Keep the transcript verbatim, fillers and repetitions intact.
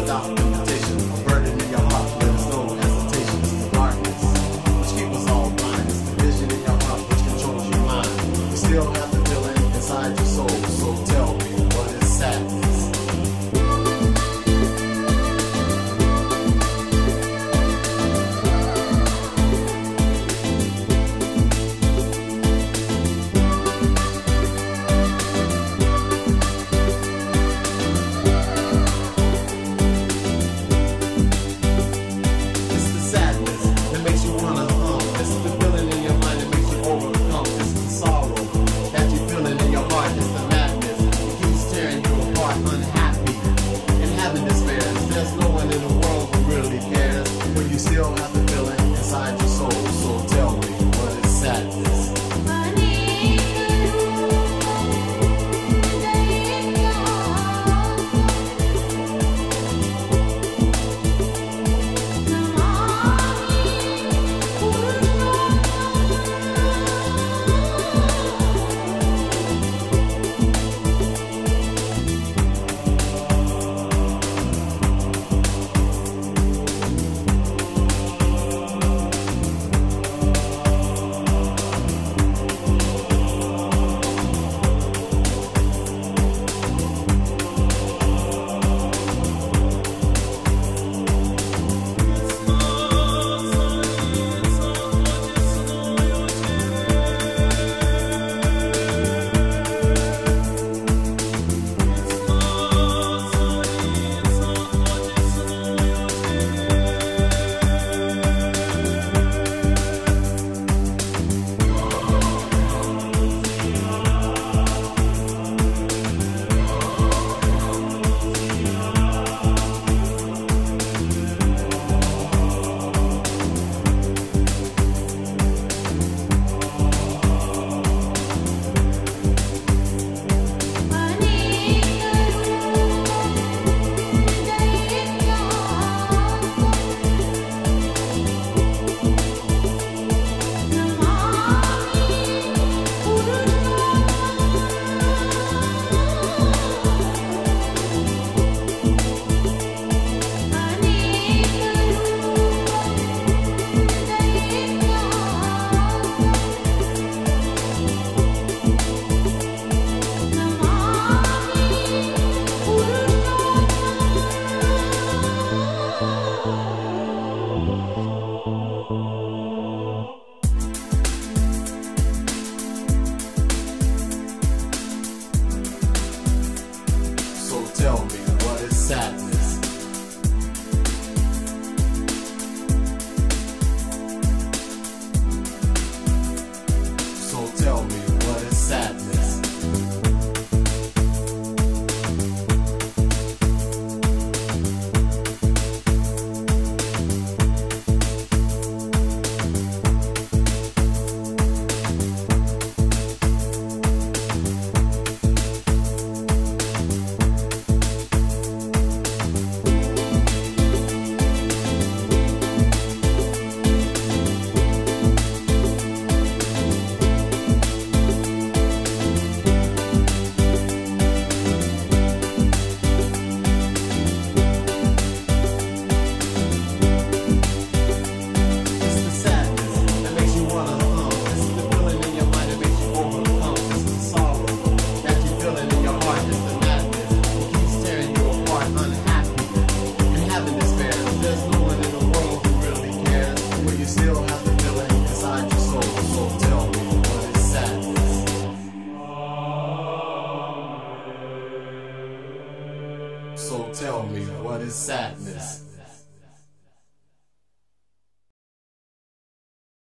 without invitation. A burden in your heart where there's no hesitation. It's the darkness which keeps us all blind. It's the vision in your heart which controls your mind. You still have the feeling inside your soul. So tell me, what is sadness? Still have the feeling inside your soul, so tell me, what is sadness? Tell me, what is sadness? So tell me, what is sadness? Still have the feeling inside your soul, so tell me, what is sadness? So tell me, what is sadness?